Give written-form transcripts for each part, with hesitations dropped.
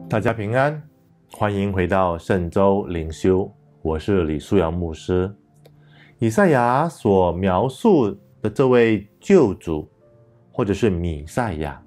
大家平安，欢迎回到圣周灵修，我是李素阳牧师。以赛亚所描述的这位救主，或者是弥赛亚，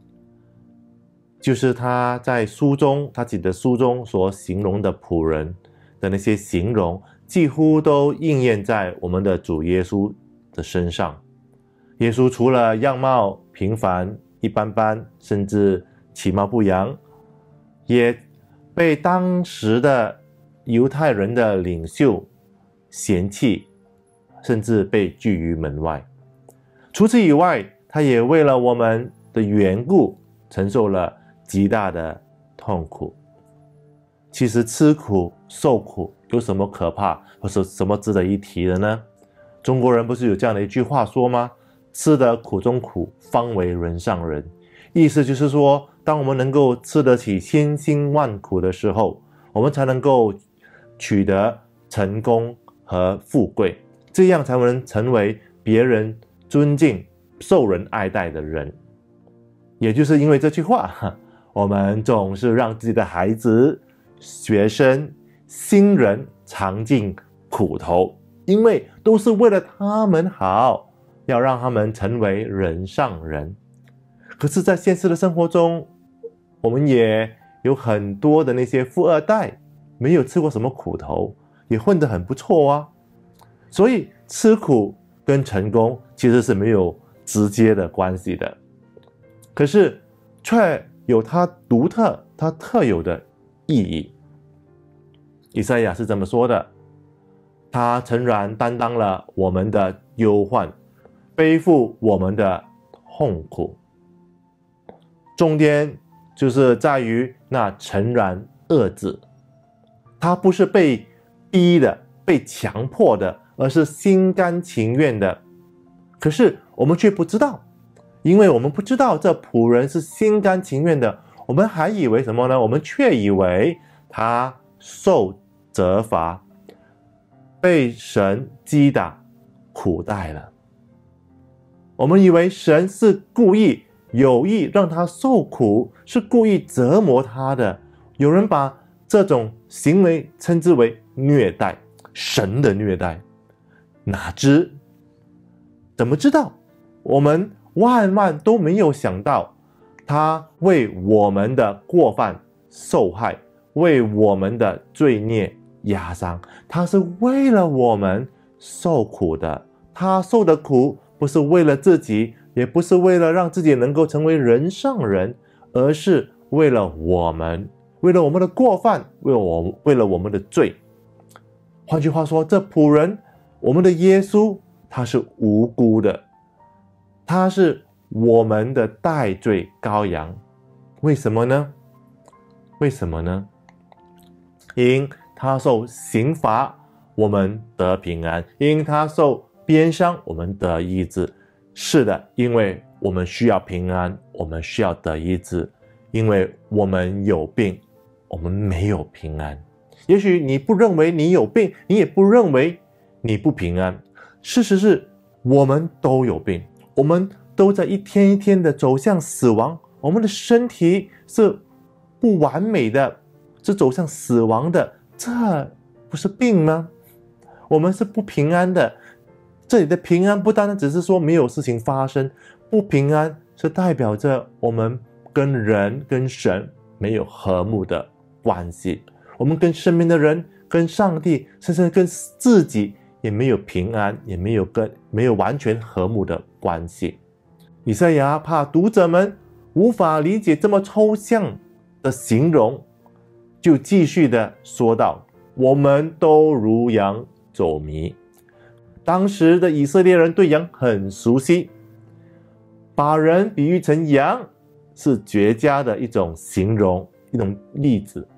就是他在他自己的书中所形容的仆人的那些形容，几乎都应验在我们的主耶稣的身上。耶稣除了样貌平凡一般般，甚至其貌不扬，也被当时的犹太人的领袖嫌弃，甚至被拒于门外。除此以外，他也为了我们的缘故承受了极大的痛苦。其实吃苦受苦有什么可怕，或是什么值得一提的呢？中国人不是有这样的一句话说吗？吃得苦中苦，方为人上人。意思就是说，当我们能够吃得起千辛万苦的时候，我们才能够取得成功和富贵，这样才能成为别人尊敬、受人爱戴的人。也就是因为这句话，我们总是让自己的孩子、学生、新人尝尽苦头，因为都是为了他们好，要让他们成为人上人。可是在现实的生活中，我们也有很多的那些富二代，没有吃过什么苦头，也混得很不错啊。所以吃苦跟成功其实是没有直接的关系的，可是却有它独特、它特有的意义。以赛亚是这么说的：他诚然担当了我们的忧患，背负我们的痛苦。重点就是在于那诚然二字，他不是被逼的、被强迫的，而是心甘情愿的。可是我们却不知道，因为我们不知道这仆人是心甘情愿的，我们还以为什么呢？我们却以为他受责罚，被神击打苦待了。我们以为神是故意有意让他受苦，是故意折磨他的。有人把这种行为称之为虐待，神的虐待。哪知怎么知道？我们万万都没有想到，他为我们的过犯受害，为我们的罪孽压伤，他是为了我们受苦的。他受的苦不是为了自己，也不是为了让自己能够成为人上人，而是为了我们，为了我们的过犯，为了我们的罪。换句话说，这仆人，我们的耶稣，他是无辜的，他是我们的代罪羔羊。为什么呢？为什么呢？因他受刑罚，我们得平安；因他受鞭伤，我们得医治。是的，因为我们需要平安，我们需要得医治，因为我们有病，我们没有平安。也许你不认为你有病，你也不认为你不平安。事实是，我们都有病，我们都在一天一天的走向死亡。我们的身体是不完美的，是走向死亡的，这不是病吗？我们是不平安的。这里的平安不单单只是说没有事情发生，不平安是代表着我们跟人跟神没有和睦的关系，我们跟身边的人、跟上帝，甚至跟自己也没有平安，也没有完全和睦的关系。以赛亚怕读者们无法理解这么抽象的形容，就继续的说道：我们都如羊走迷。当时的以色列人对羊很熟悉，把人比喻成羊是绝佳的一种形容，一种例子。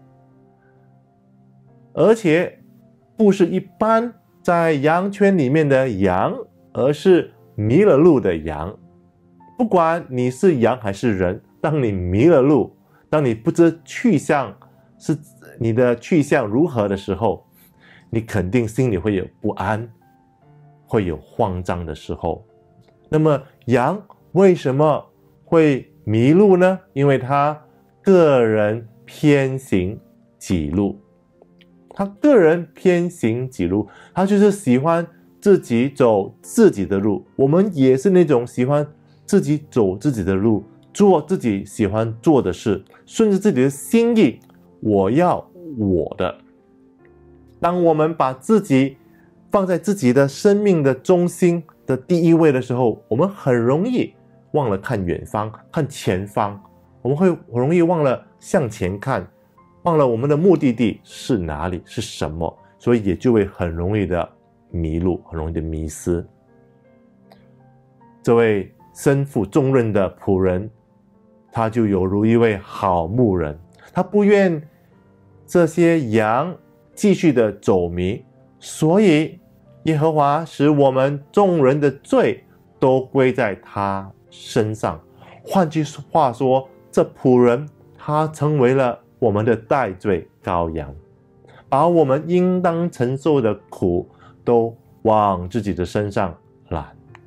而且不是一般在羊圈里面的羊，而是迷了路的羊。不管你是羊还是人，当你迷了路，当你不知去向，是你的去向如何的时候，你肯定心里会有不安，会有慌张的时候。那么羊为什么会迷路呢？因为他个人偏行己路。他个人偏行己路，他就是喜欢自己走自己的路。我们也是那种喜欢自己走自己的路，做自己喜欢做的事，顺着自己的心意，我要我的。当我们把自己放在自己的生命的中心的第一位的时候，我们很容易忘了看远方，看前方，我们会很容易忘了向前看，忘了我们的目的地是哪里，是什么，所以也就会很容易的迷路，很容易的迷失。这位身负重任的仆人，他就有如一位好牧人，他不愿这些羊继续的走迷，所以耶和华使我们众人的罪都归在他身上。换句话说，这仆人他成为了我们的代罪羔羊，把我们应当承受的苦都往自己的身上揽。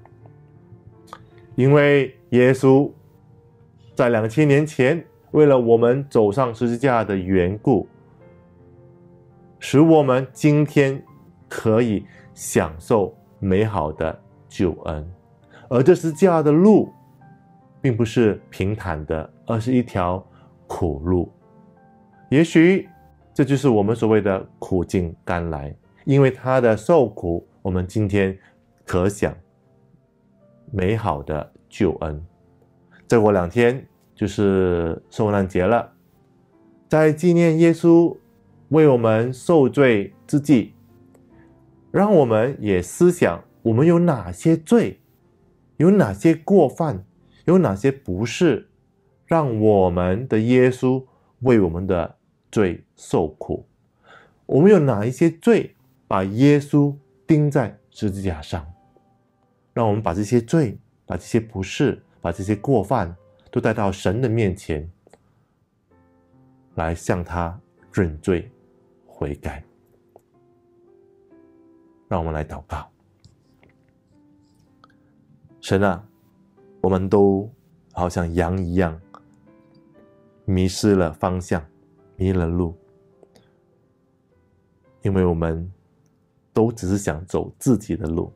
因为耶稣在2000年前为了我们走上十字架的缘故，使我们今天可以享受美好的救恩。而这十字架的路并不是平坦的，而是一条苦路。也许这就是我们所谓的苦尽甘来，因为他的受苦，我们今天可享美好的救恩。再过2天就是受难节了，在纪念耶稣为我们受罪之际，让我们也思想我们有哪些罪，有哪些过犯，有哪些不是，让我们的耶稣为我们的罪受苦。我们有哪一些罪把耶稣钉在十字架上，让我们把这些罪，把这些不是，把这些过犯都带到神的面前，来向他认罪悔改。让我们来祷告。神啊，我们都好像羊一样迷失了方向，迷了路，因为我们都只是想走自己的路。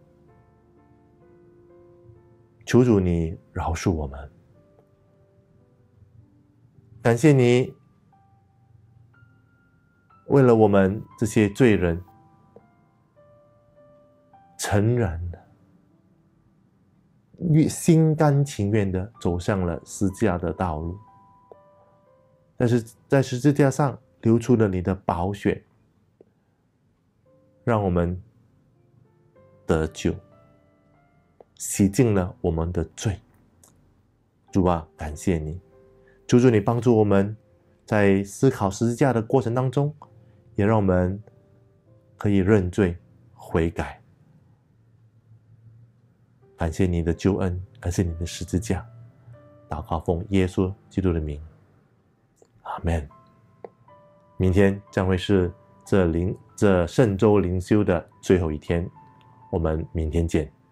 求主你饶恕我们，感谢你为了我们这些罪人，诚然的心甘情愿的走上了十字架的道路，但是在十字架上流出了你的宝血，让我们得救，洗净了我们的罪。主啊，感谢你，求主你帮助我们在思考十字架的过程当中，也让我们可以认罪悔改。感谢你的救恩，感谢你的十字架。祷告奉耶稣基督的名，阿们。明天将会是这圣周灵修的最后一天，我们明天见。